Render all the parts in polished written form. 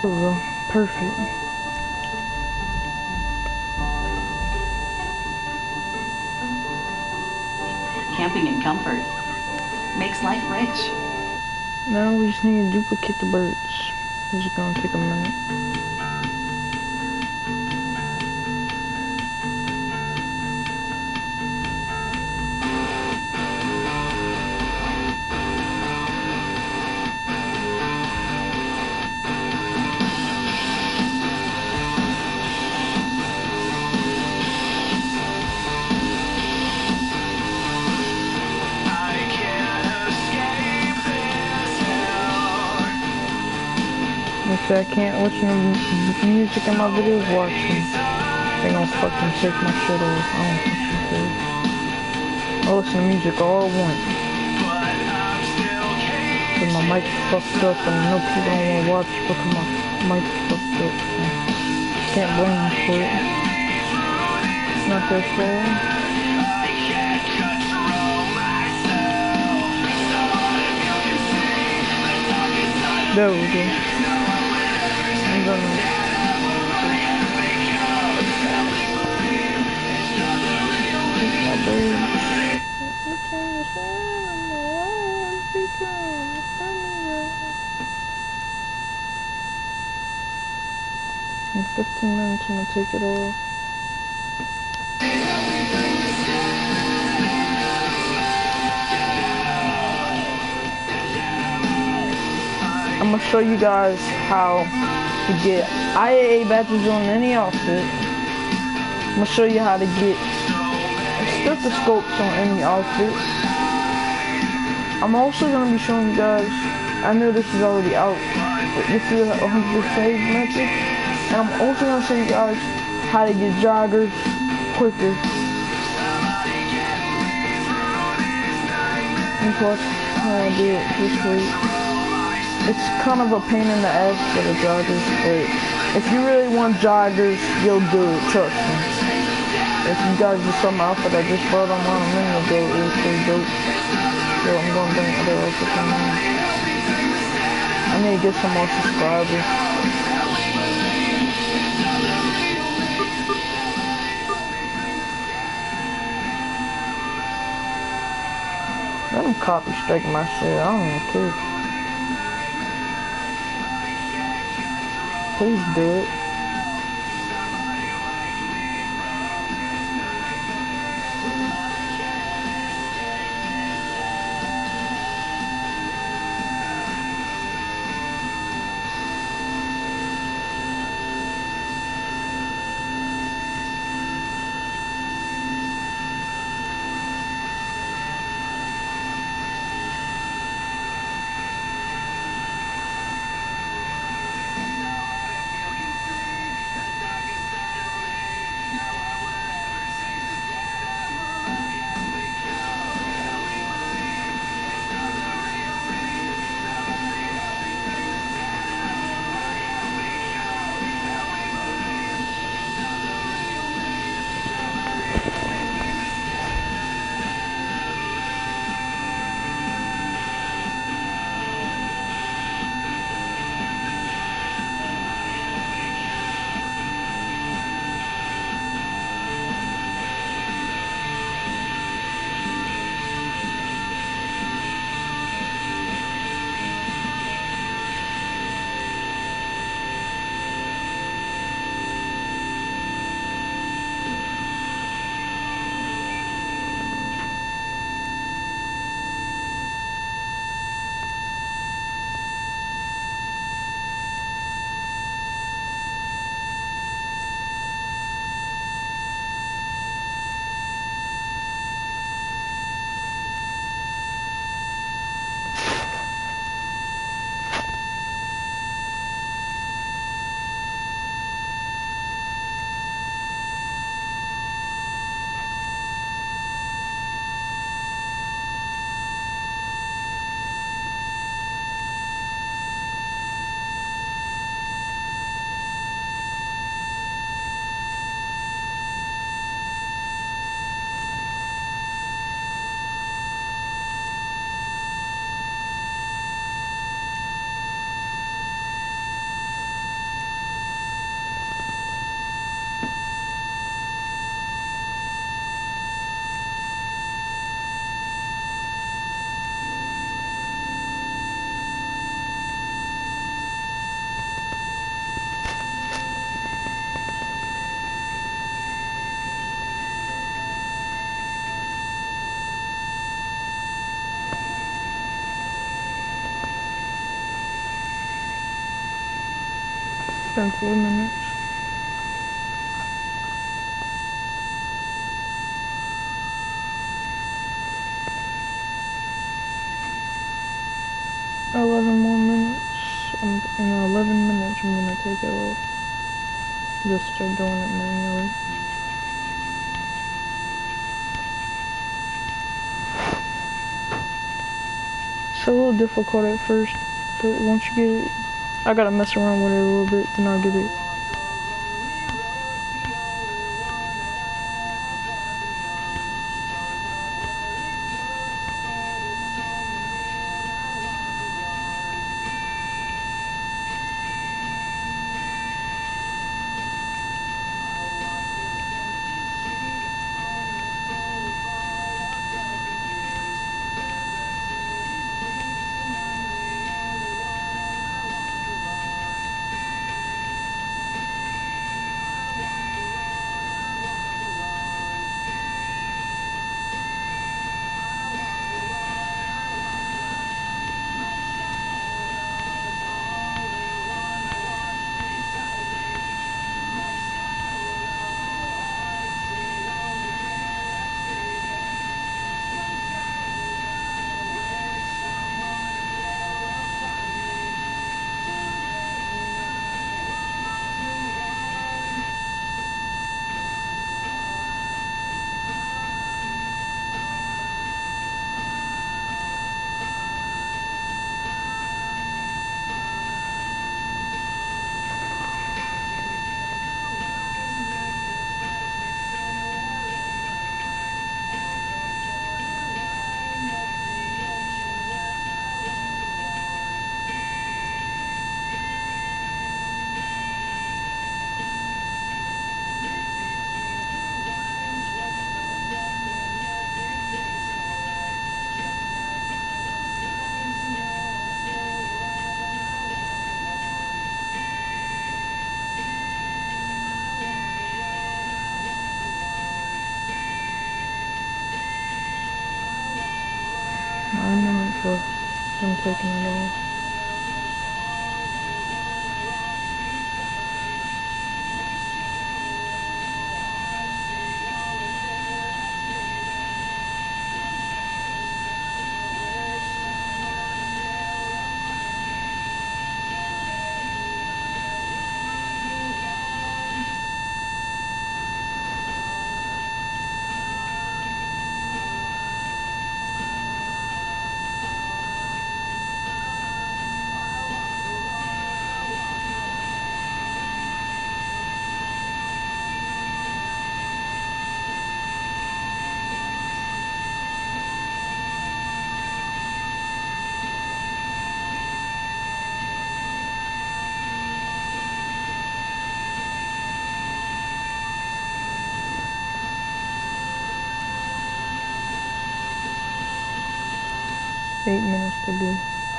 There we go. Perfect. Camping in comfort makes life rich. Now we just need to duplicate the birds. This is gonna take a minute. If I can't listen to music in my videos, watch them. They gonna fucking take my shit off. I don't fucking care. I listen to music all I want. Cause my mic's fucked up and I know people don't wanna watch because my mic's fucked up. So can't blame them for it. It's not their fault. There we go. I'm gonna... In 15 minutes I'm gonna take it off. I'm gonna show you guys how to get IAA badges on any outfit. I'm gonna show you how to get stethoscopes on any outfit. I'm also gonna be showing you guys, I know this is already out, but this is a 100 save method. And I'm also gonna show you guys how to get joggers quicker. Let's watch how I do it this way. It's kind of a pain in the ass for the joggers, but if you really want joggers, you'll do it, trust me. If you guys just saw my outfit I just bought online a minute ago, it was pretty dope. So I'm gonna bring other outfits on there. I need to get some more subscribers. Let them copy strike my shit, I don't even care. Please do it. It's been 4 minutes. $11 more minutes. In 11 minutes, I'm gonna take it off. Just start doing it manually. It's a little difficult at first, but once you get it, I gotta mess around with it a little bit, then I'll get it. So I'm taking it off. Eight minutes to go.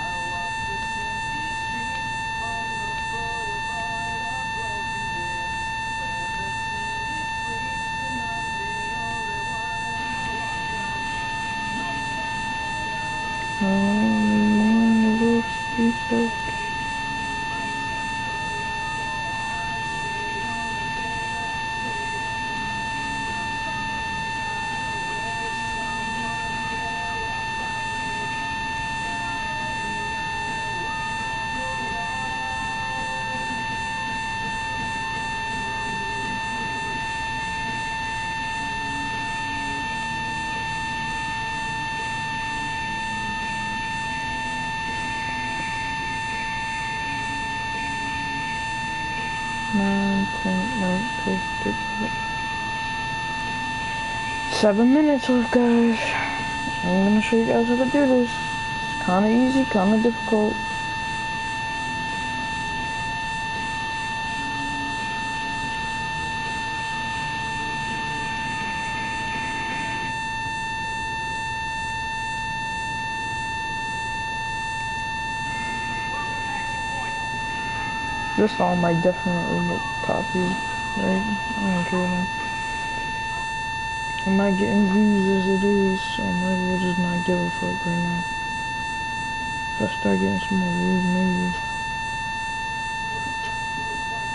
Nine, 10, 11, 12, 13. 7 minutes left, guys. I'm gonna show you guys how to do this. It's kinda easy, kinda difficult. This song might definitely get copied, right? I don't care, man. I'm not getting views as it is, so I might as well just not give a fuck right now. If I start getting some more views, maybe.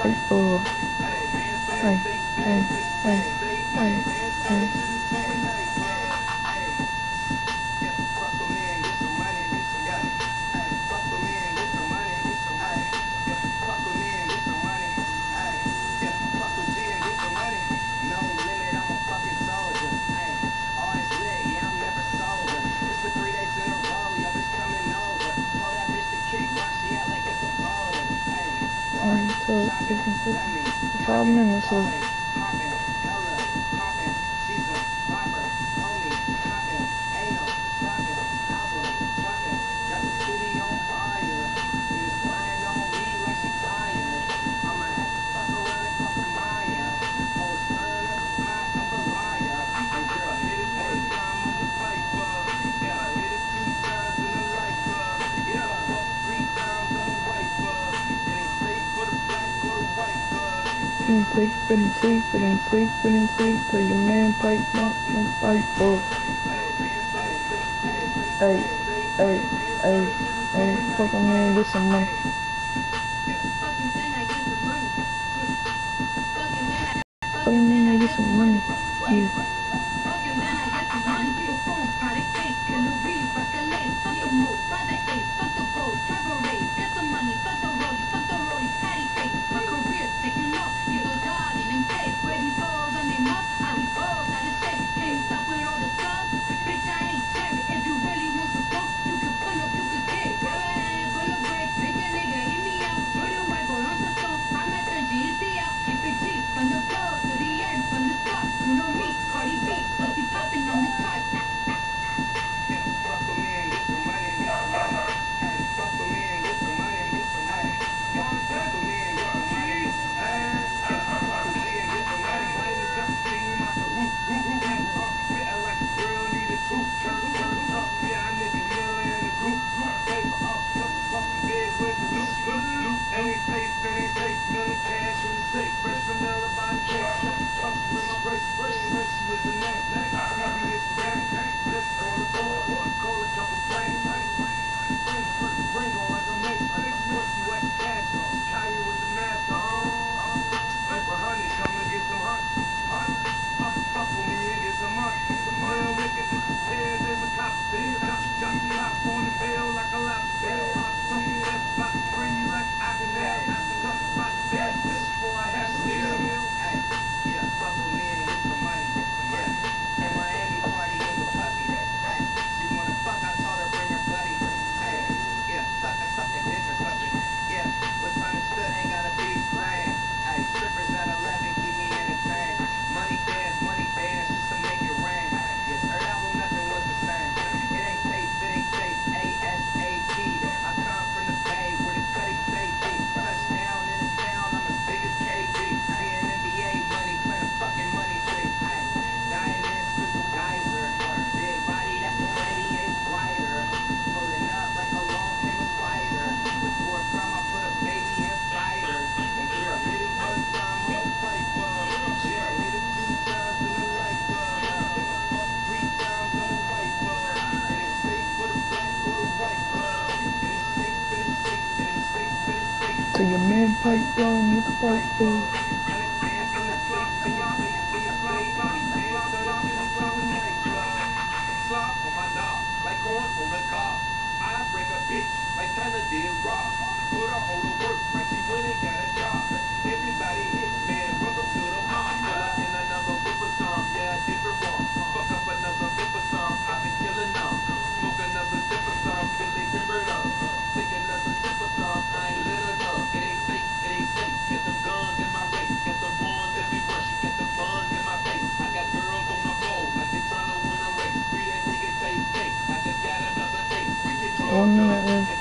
Hey, hey, hey, hey, hey, hey. Until 5 minutes left. Sleep, till your man pipe up and fight for. Hey, hey, hey, hey, fuck a man, get some money. Fuck a man, get some money. Yeah. Till your man pipe down, you can fight for. One minute left.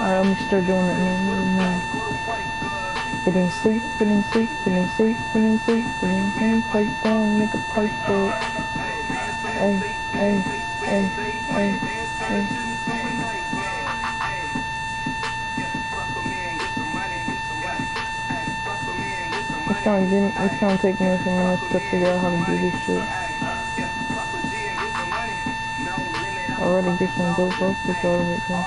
Alright, let me start doing it now. It ain't safe, it ain't safe, it ain't safe, it ain't safe, it ain't safe. Pipe down, make a pipe up. Hey, hey, hey, hey, hey. It's gonna take me a few minutes to figure out how to do this shit. I already get some dope outfits out of it though.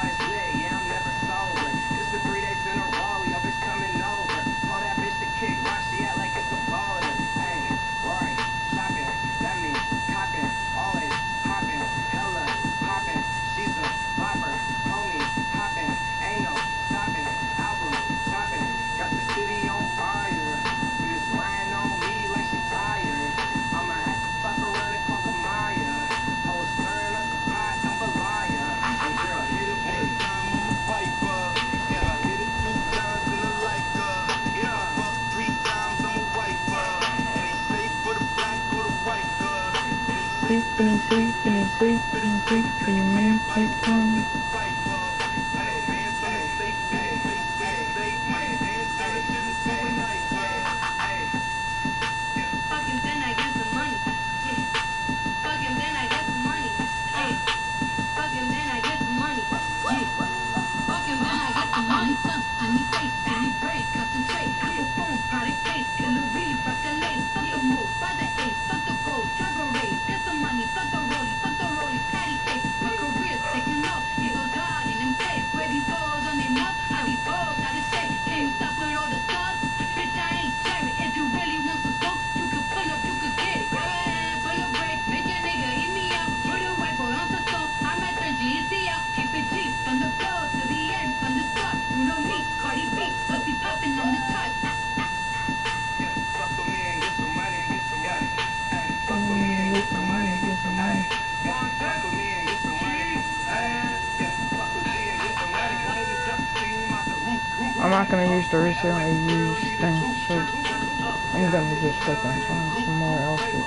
I'm not gonna use the recently used thing, so I'm gonna just fucking find some more outfit.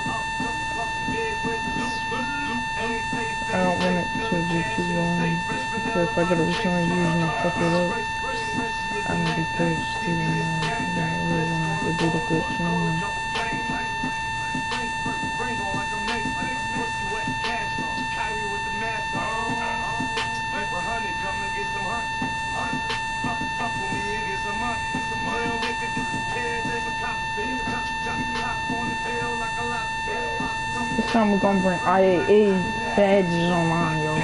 I don't want it to be too long, because if I get a recently used and I fuck it up, I'm gonna be pissed, even though I don't really want to have to do the glitch no more. This time we're gonna bring IAA badges online, yo.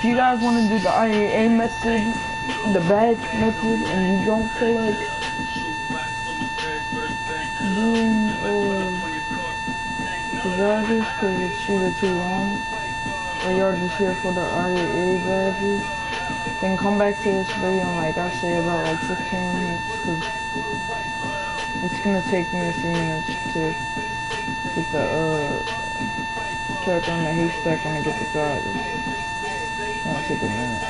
if you guys want to do the IAA method, the badge method, and you don't feel like doing the badges because it's either too long, or you're just here for the IAA badges, then come back to this video in like I say about like 15 minutes, because it's gonna take me a few minutes to get the check on the haystack when I get the guys. It's gonna take a minute.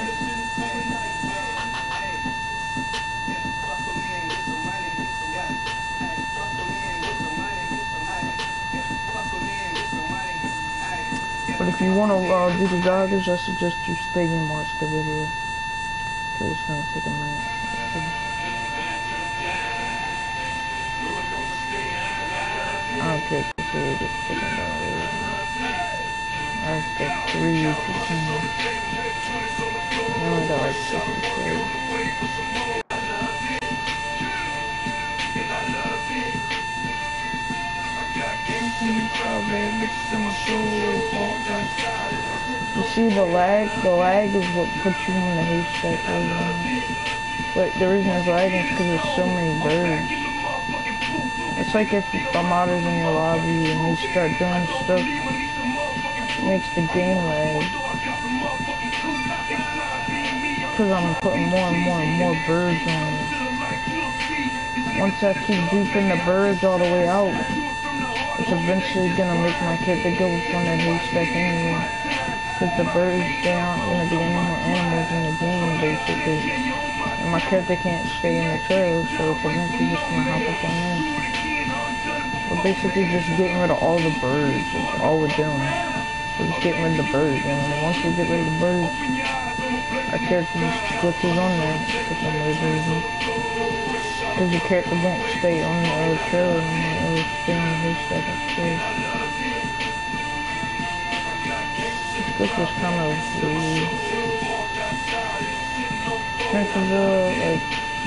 But if you want to do the joggers, I suggest you stay and watch the video, because it's gonna take a minute. I don't care if you say it's taking down. I've got 315. I only got like 63. You see the lag? The lag is what puts you in the haystack program. But the reason it's lagging is because there's so many birds. It's like if a modder's in your lobby and they start doing stuff, it makes the game lag. Because I'm putting more and more birds on it. Once I keep duping the birds all the way out, it's eventually gonna make my character go from that haystack anyway. Because the birds, they aren't gonna be any more animals in the game, basically. And my character can't stay in the trail, so it's eventually just gonna hop up on there. We're basically just getting rid of all the birds. That's all we're doing. We're just getting rid of the birds. And once we get rid of the birds, our character just glitches on there for some weird reason. Because your character won't stay on the trail anymore. It'll stay on the haystack upstairs. This glitch is kind of weird. Chances like,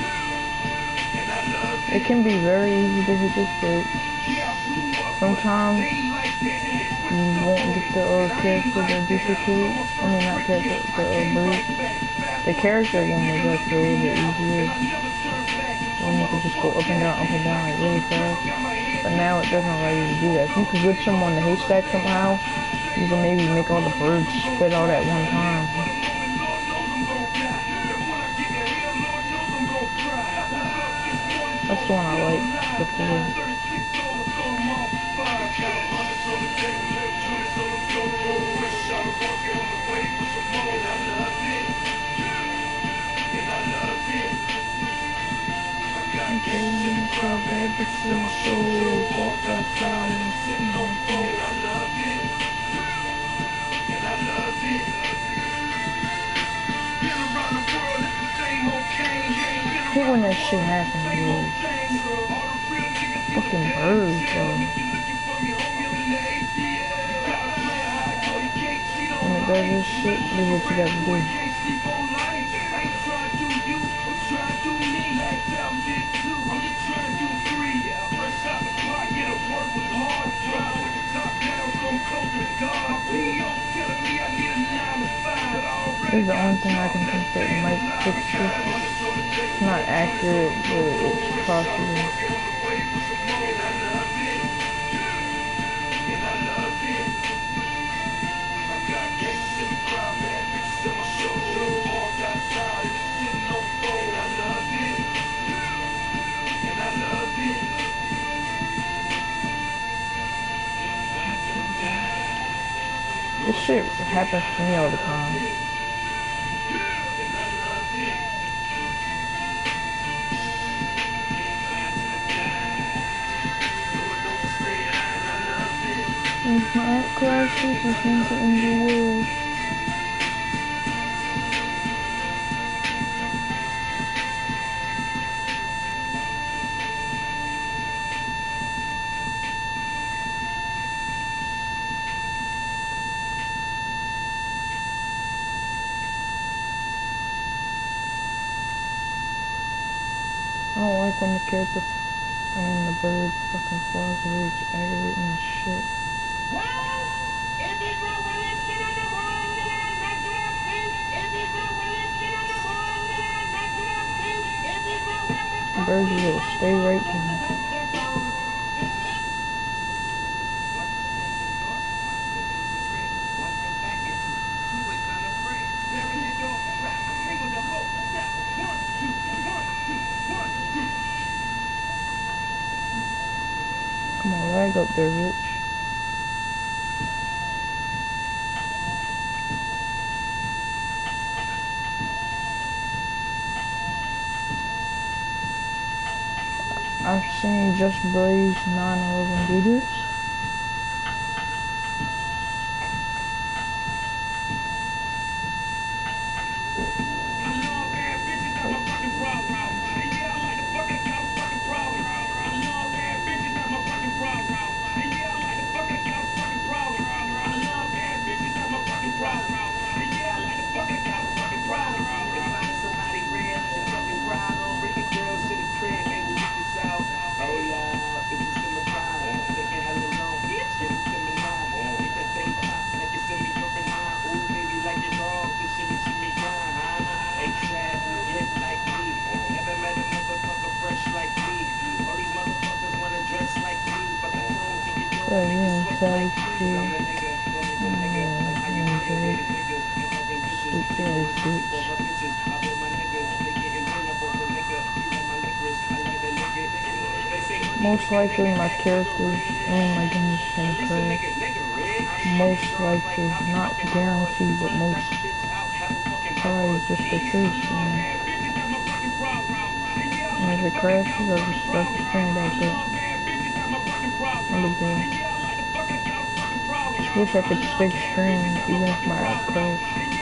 it can be very easy to hit this glitch. Sometimes you won't get the character to duplicate. I mean, not character, the bird. The character one was actually a little bit easier. When you can just go up and down like really fast. But now it doesn't allow you to do that. If you can glitch them on the haystack somehow, you can maybe make all the birds spit out at one time. That's the one I like before. I hate when that shit happens, bro. Fucking birds, bro. When it does this shit, this is what you gotta do. This is the only thing I can think that might fix this. It's not accurate, but it's possible. This shit happens to me all the time. If my art crashes, it's means to end the world. I don't like when the character, the bird fucking flies away. It's aggravating as shit. Well, if it wasn't in the morning, that's what I think. birds will stay right there. Come on, rag up there, Rich. I've seen Just Blaze 911 do this. Yeah, savage shit. Most likely my characters and my games gonna crash. Most likely, not guaranteed, but most probably just the truth, you know. And if it crashes, I'll just start the stream about that. And the game. Just wish I could stay streaming even if my app crashed.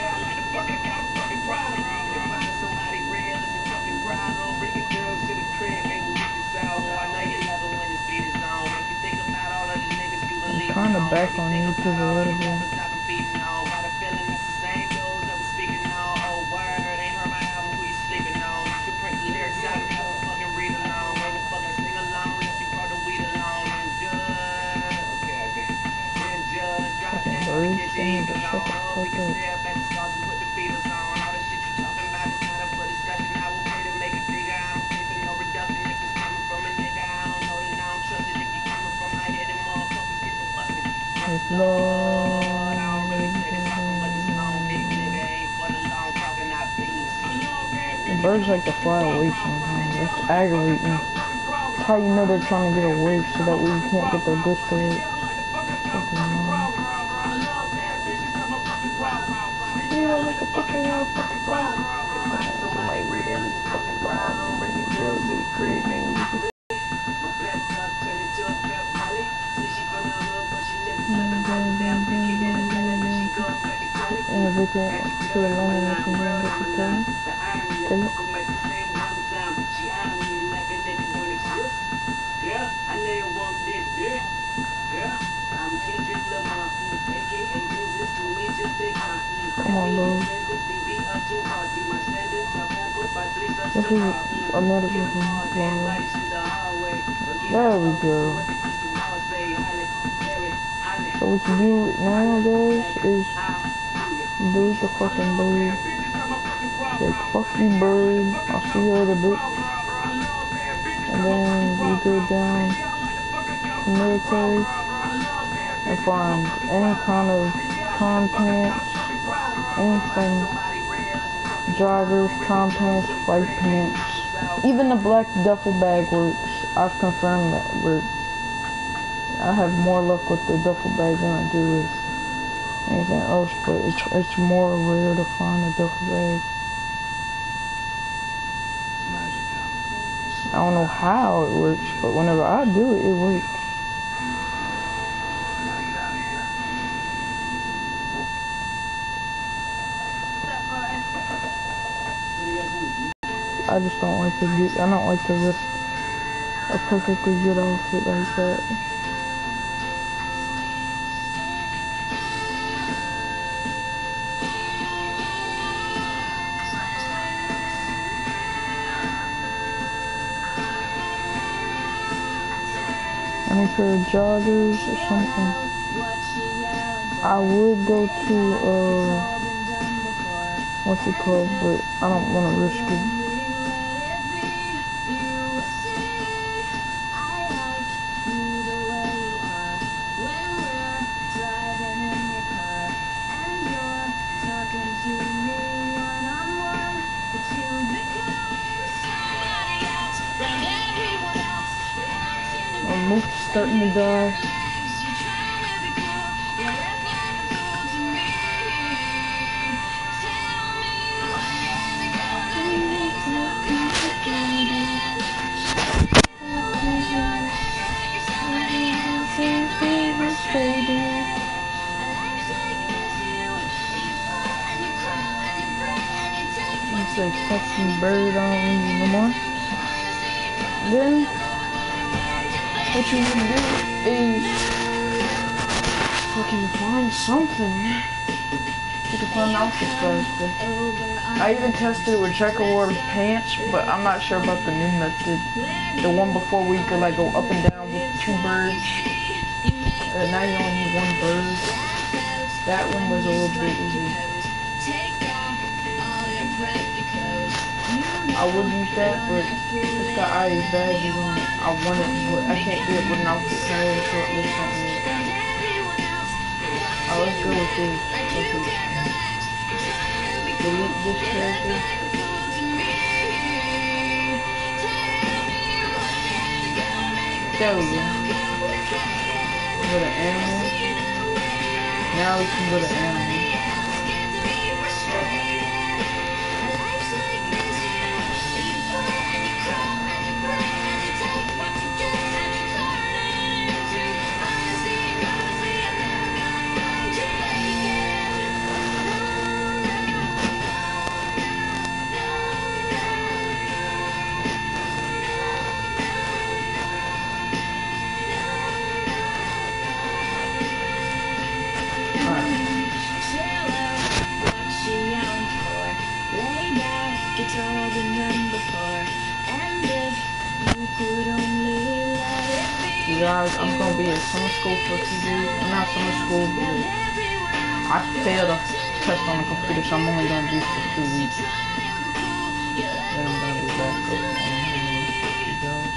I'm kinda back on YouTube a little bit. Birds, they need to shut the fuck up. It's the birds like to fly away sometimes. It's aggravating. That's how you know they're trying to get away so that way you can't get their bush to work. Fucking annoying. Yeah, like a fucking everything to the lemon and some young get the thing. Okay. Come on, bro. This is another one. There we go. So what you do now, guys, is delete the fucking bird. Like, fuck you, bird. I'll see you later, bitch. And then you go down to military and find any kind of con pants, anything, joggers, con pants, white pants. Even the black duffel bag works. I've confirmed that works. I have more luck with the duffel bag than I do with anything else, but it's more rare to find a duffel bag. I don't know how it works, but whenever I do it, it works. I just don't like to get, I don't like to risk a perfectly good outfit like that. Any pair of joggers or something. I would go to, what's it called, but I don't want to risk it. starting to die. It's like fucking bird on you no more. Then what you need to do is fucking find something. You can find outfits faster. I even tested it with checkerboard pants, but I'm not sure about the new method. The one before where you could like go up and down with 2 birds. Now you only need 1 bird. That one was a little bit easy. I would use that, but it's got IA badges on it. I want it, but I can't do it with an outfit carrier shortlist something. Let's go with this. Okay. Delete this character. There we go. Go to animal. Now we can go to animal. You guys, I'm gonna be at summer school for a few days. Not summer school, but I failed a test on the computer, so I'm only gonna be for 2 weeks. Then I'm gonna be back up on you guys.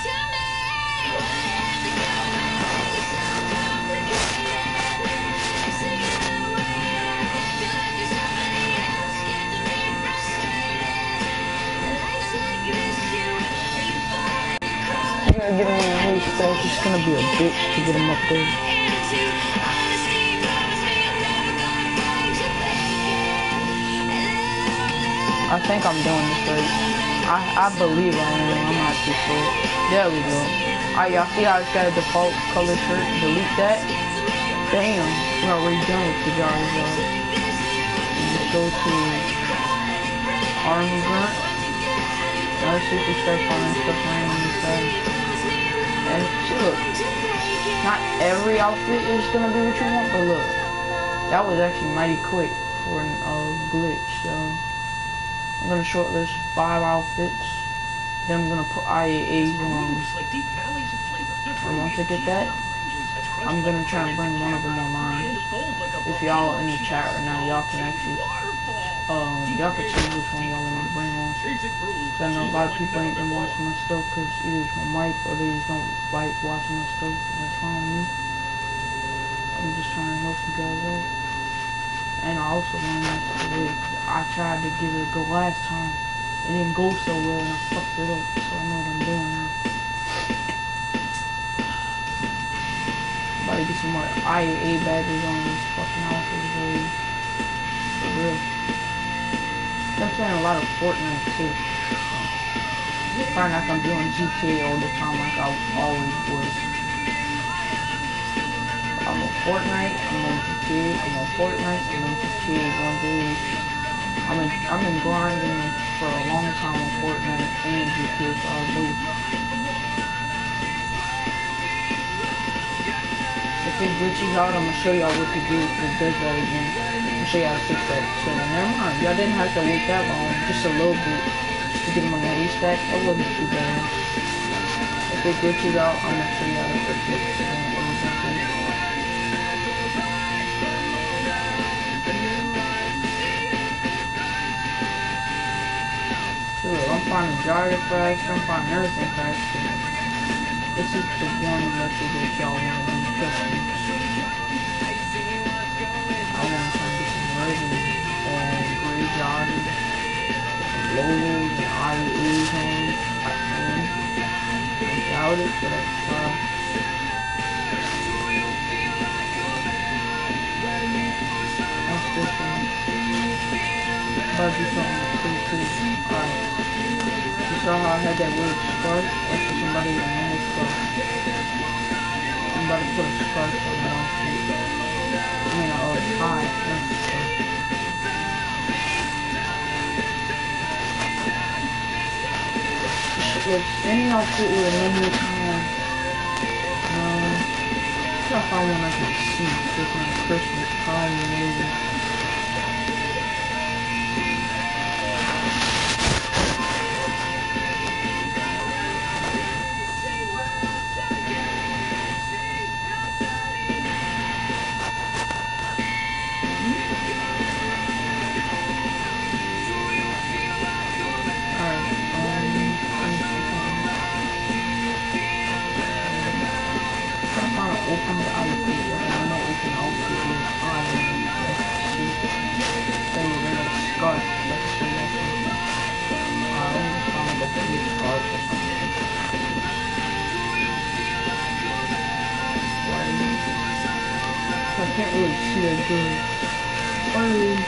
I gotta get him on the new stack. It's gonna be a bitch to get him up there. I think I'm doing this right. I believe I am. I'm not too sure. There we go. Alright, y'all see how it's got a default color shirt? Delete that. Damn, we're already done with the jar. Just go to Army Grunt. Now let's see if we start finding stuff random inside. And see, look, not every outfit is gonna be what you want, but look, that was actually mighty quick for a glitch. So I'm gonna shortlist 5 outfits. Then I'm gonna put IAAs on. And once I get that, I'm gonna try and bring one of them online. If y'all in the chat right now, y'all can actually, y'all can choose which one y'all want to bring on. So I know a lot of people ain't been watching my stuff because either it's my mic or they just don't like watching my stuff. That's fine with me. I'm just trying to help you guys out. And I also learned this today. I tried to give it a go last time. It didn't go so well and I fucked it up. So I know what I'm doing now. About to get some more IAA badges on these fucking outfits, for real. I'm playing a lot of Fortnite too. Probably not gonna be on GTA all the time like I always was. I'm on Fortnite, I'm on GTA, I'm on Fortnite, I'm on GTA one day. I've been grinding for a long time on Fortnite and GTA, so I'll do. If it glitches out, I'm gonna show y'all what to do if it does that again. I'm gonna show you how to fix that. So never mind, y'all didn't have to wait that long, just a little bit, just to get them on the A stack. That wasn't too bad. If it glitches out, I'm gonna show you how to fix it. So I'm finding gyro fast, I'm finding everything fast. This is the one method that y'all want to do, trust me. I want to try and get some red and gray joggers, some logos and IAs on. I doubt it, but I try. about to do something pretty cool. Alright. You saw how I had that weird scarf? That's for somebody with no scarf. I'm about to put a scarf on my outfit. I mean, a tie. Not a scarf. If any outfit with a limited time, I'm trying to find one I can see. Just like Christmas time maybe. Open the outfit, I'm not open the outfit with time. Say you're in a scarf, that's so that's let me just find like a blue scarf or something. I can't really see that good. I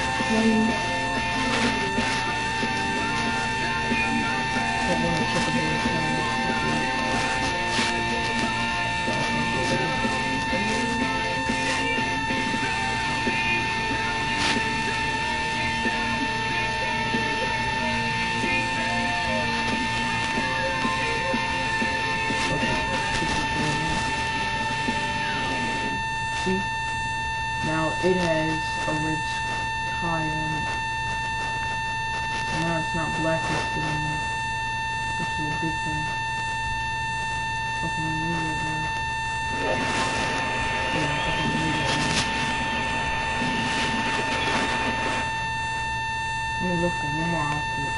want to check the camera. See? Now it has a red tie on it. Now it's not blacklisted anymore, which is a good thing. Fucking remove it now. Yeah, fucking remove it now. I'm gonna look for one more outfit.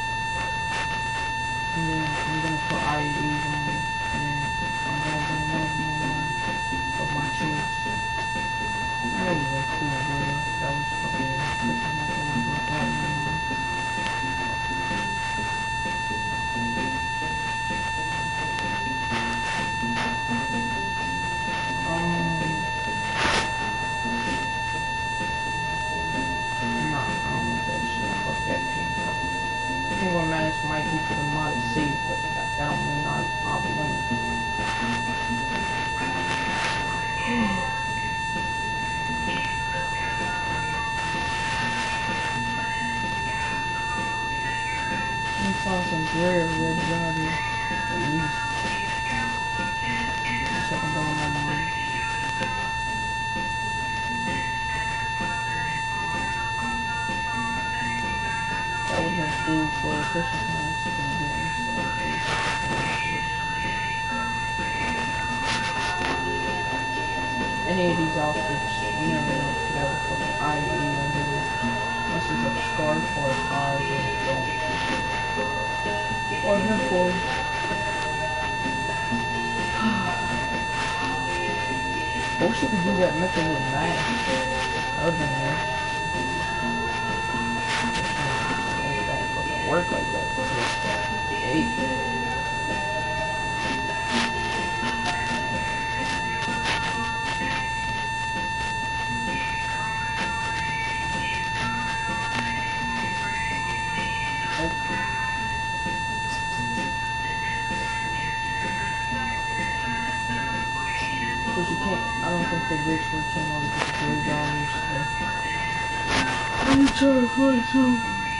And then I'm gonna put IEDs on it. And then I'm gonna bring one more of my choice. That was like cool, bro. That was fucking pissing my head off that one. Nah, I don't want that shit. Fuck that pink. Pink one match might be for the modded save, but that don't mean I'll be winning. I found some rare red joggers, at least. Second going on mine. That would have been cool for a Christmas mask and games. Any of these outfits, you never know if you could have a fucking IE under it. Unless it's a scarf or a tie, but don't. Or headphones. I wish you could do that method with mask. That would've been nice. It don't fucking work like that. Hey. Because you can't, I don't think the rich were came on with $3. Let me try to find some.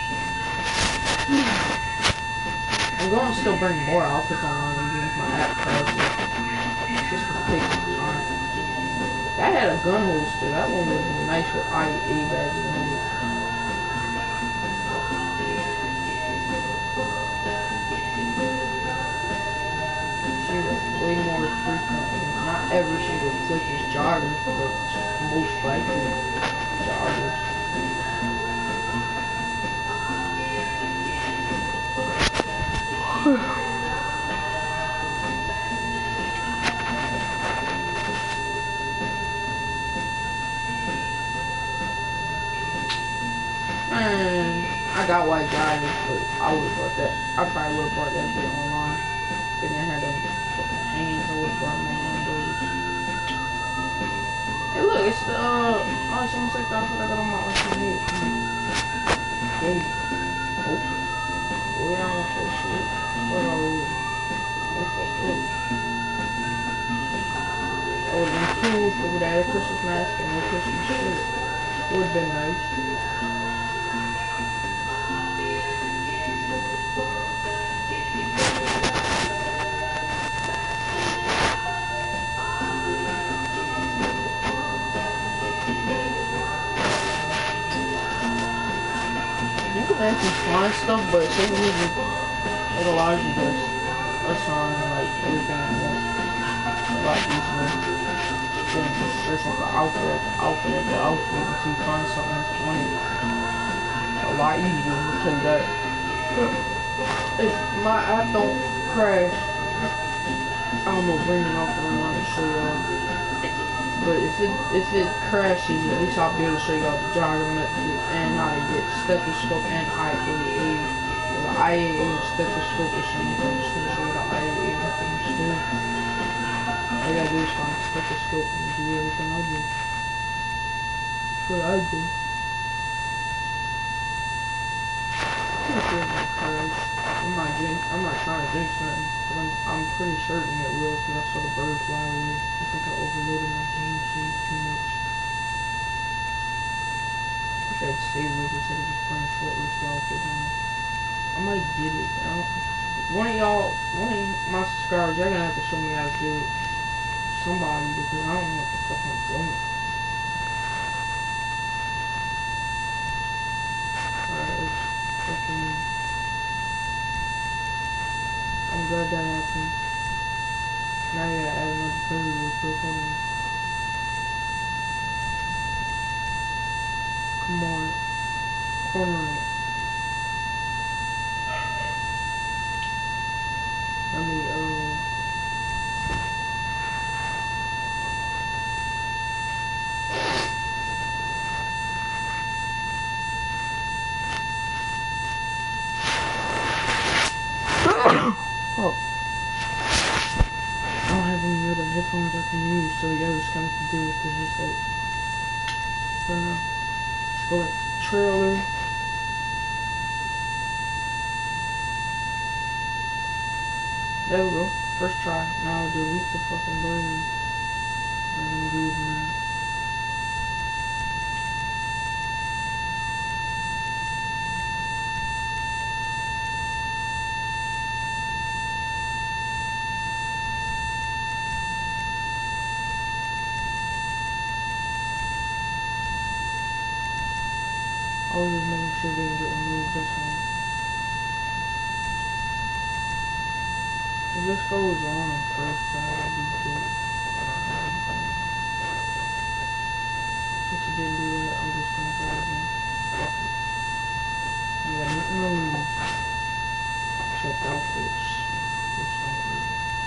I'm going to still bring more outfits online even if my app crashes. Just to take some time. That had a gun holster. That one would have been nice with IE badges on it. Way more frequent. Not every single click is joggers, but most likely joggers. Man, I got white joggers, but I would have bought that. I probably would have bought that bit online. If they had them fucking hands, I would have brought them online, those. Hey look, it's the, oh, it's almost like the outfit I got on my RC8. Wait. Oh. Go down with that shit. Oh. They fucked up. I would've been cool if they would've had a Christmas mask and no Christmas shit. Would've been nice. You can actually find stuff, but say it allows you to assign like everything at once. A lot easier than just searching for outfit until you find something that's on it. A lot easier, I'll tell you that. If my app don't crash, I'm gonna bring it off and I'm to show y'all. But if it crashes, at least I'll be able to show y'all the jargon method and how to get stethoscope and IAA. The IAA and stethoscope is something. I'm just gonna show you the IAA method instead. All you gotta do is find a stethoscope and do everything I do. That's what I do. I'm pretty sure it won't crash. I'm not trying to jinx nothing, but I'm pretty certain it will because I saw the bird fly away. I think I overloaded my game save too much. Wish I had saved it instead of just playing Fortress Outfit on it. I might get it. One of my subscribers, y'all gonna have to show me how to do it. Somebody, because I don't know what the fuck I'm doing. Alright, let's fucking... I'm glad that happened. Now I gotta add another bird real quick. Hold on. Come on. Corner it. Let me, oh. I don't have any other headphones I can use, so y'all just gonna have to deal with the headset. So now, let's go to trailer. There we go. First try. Now delete the fucking burn. I'm good now. I was just making sure they didn't get removed, that's all. If this goes on first try, that'd be good. Since you didn't do that, I'm just gonna try again. Fuck it. You got nothing to lose. Except outfits. This outfit.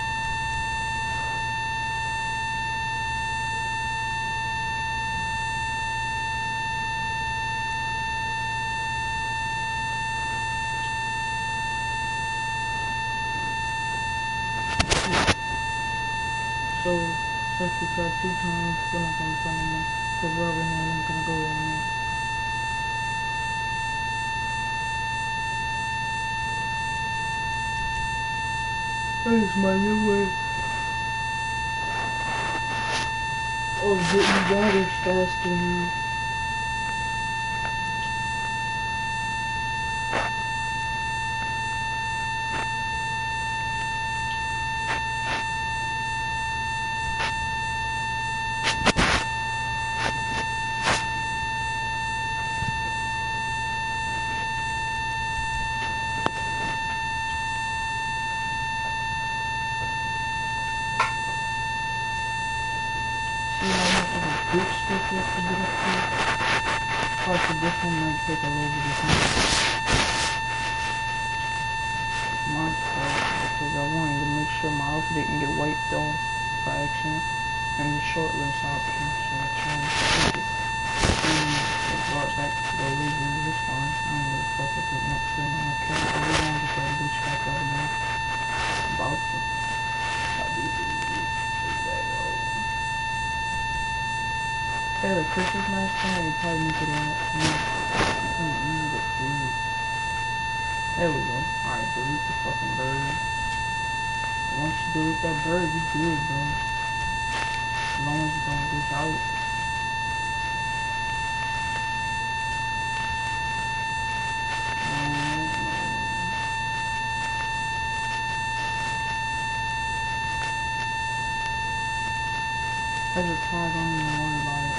So, since we tried 2 times, we're not gonna find them because we're already know I'm gonna go on there. That is my new way of getting riders faster now. Stick you have to get up here. Parts of this one might take a little bit of time. My fault, because I wanted to make sure my outfit didn't get wiped off by accident. And the short list option, so I try to take it. And it brought back to the original this fine. I don't give a fuck if it next thing on the camera. We don't get that bitch back out again. About to. I'll be yeah, the Christmas mask thing, you probably need to do that. Use it, There we go. Alright, delete the fucking bird. Once you delete that bird, you good, bro. As long as you don't glitch out. There's a tag, don't even worry about it.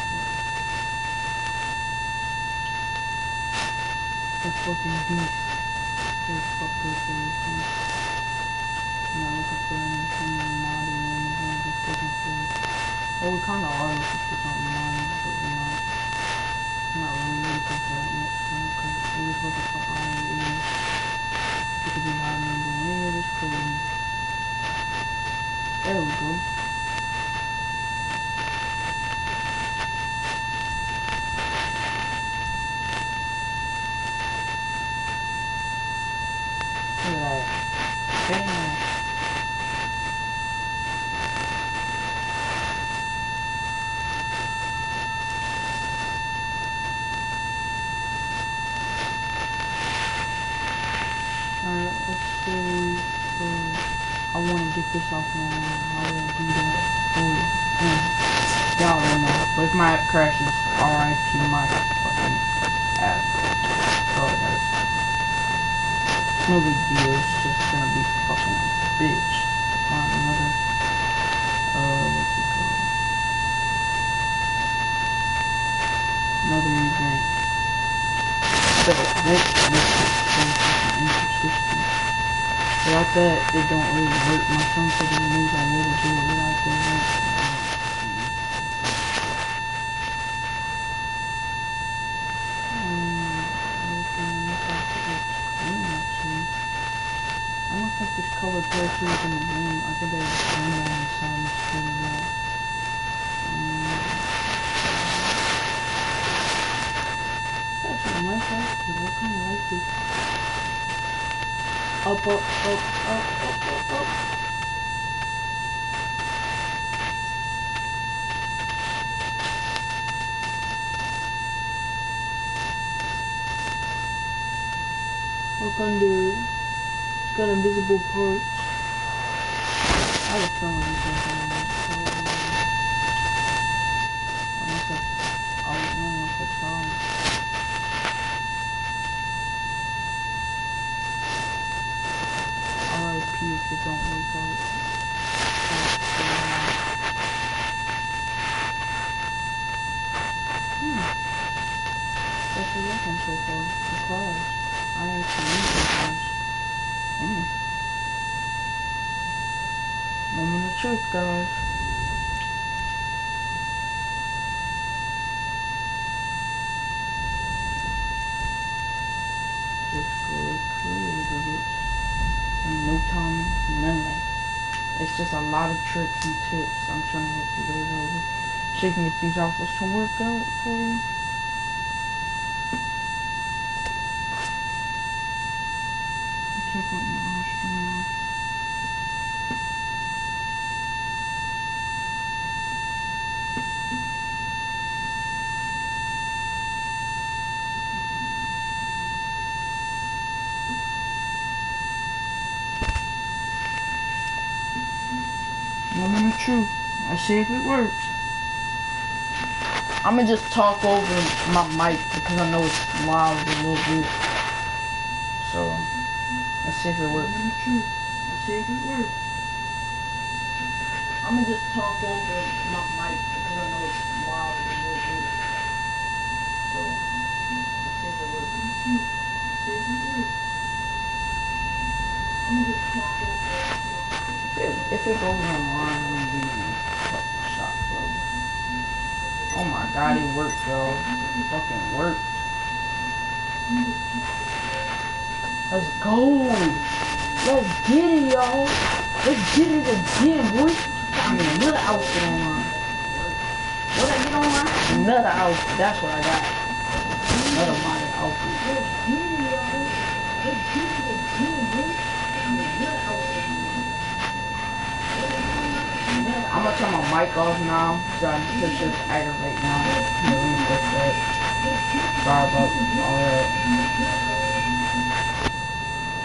The fucking beast. There's fucked up everything. I'm not looking for anything modded or anything, just looking for... Well, we kinda are looking for something modded, but we're not. I'm not really looking for that much stuff, because we're just looking for IE. It could be hiding under any of this coding. There we go. Look at that. Damn. Alright, let's see. I want to get this off my how do I do that? Oh, y'all don't know. But if my app crashes, RIP my fucking app. That's all I gotta say. No big deal, it's just gonna be fucking a bitch. Find another, what's it called? Another event. So, event is so fucking inconsistent. Without that, it don't really work. My friend said he knows I will do it without the event. I don't think there's colored parachutes in the game. I think I just turned on the sound instead of that. That's actually a nice outfit. I kind of like this. Up, up, up, up, up, up, up. Look under. Got invisible parts. I have a feeling this is going to unless I try. RIP if it don't work out. That's working so far. Surprise. I actually need surprise. Moment of truth, guys. Just go creative it. And no timing, none of that. It's just a lot of tricks and tips I'm trying to help you guys over. So you can get these offers to work out for you. Check out my stream. Moment of truth. Let's see if it works. I'ma just talk over my mic because I know it's loud a little bit. So let's see if it works. Let's see if it works. I'ma just talk over my mic because I know it's loud a little bit. So let's see if it works. Let's see if it works. I'ma just talk over. If it goes online, I'm gonna be fucking shocked, bro. Oh my god, it worked, yo. It fucking worked. Let's go. Let's get it, y'all. Let's get it again, boy. Got me another outfit online. What I get online? Another outfit. That's what I got. Another modded outfit. Let's get it, y'all. Let's get it again, boy. Got me another outfit. I'm gonna turn my mic off now, so it's just aggravate now. Sorry about all that.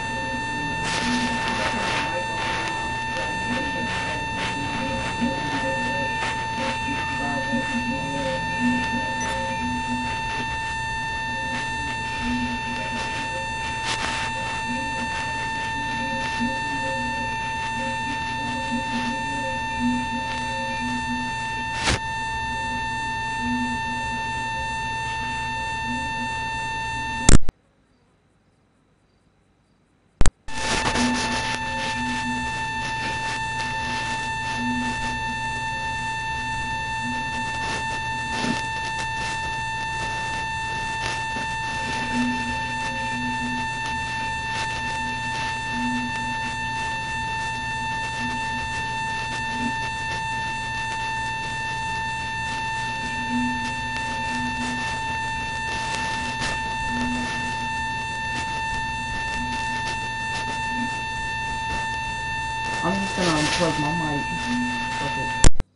I'm just gonna unplug my mic. Fuck it.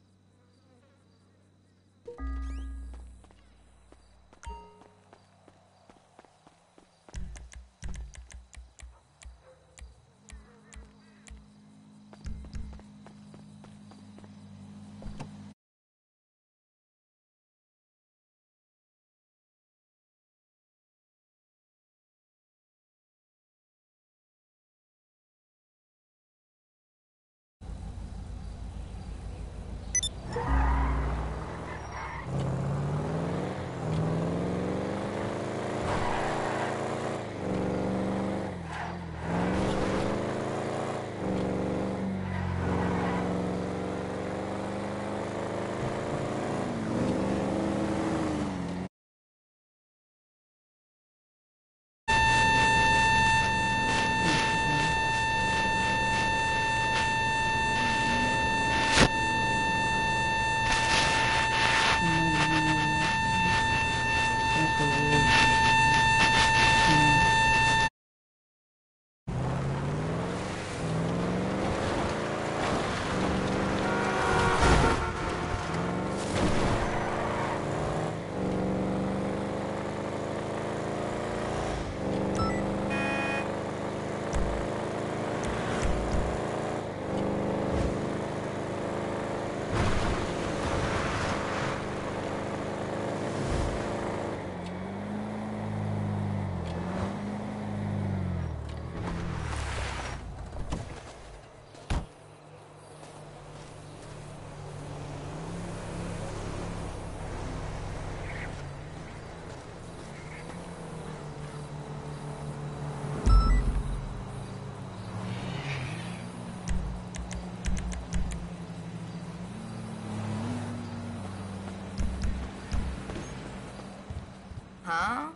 Huh?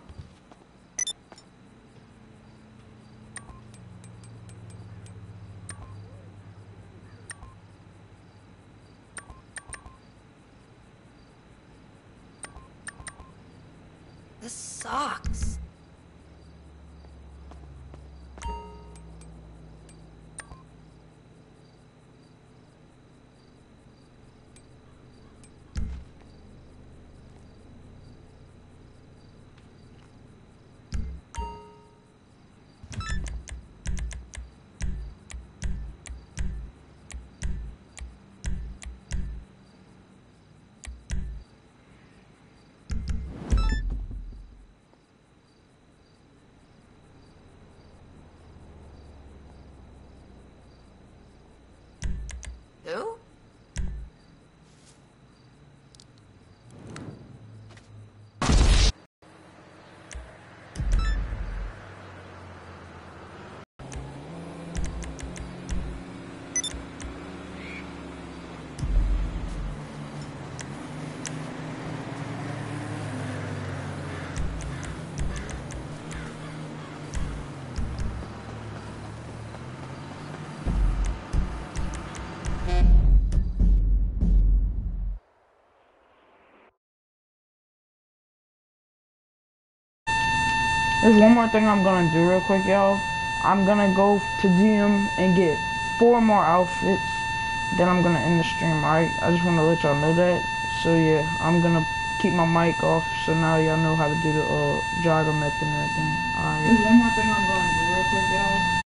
This sucks. Who? There's one more thing I'm gonna do real quick, y'all. I'm gonna go to GM and get 4 more outfits. Then I'm gonna end the stream, alright? I just wanna let y'all know that. So yeah, I'm gonna keep my mic off so now y'all know how to do the jogger method and everything. Alright. There's one more thing I'm gonna do real quick, y'all.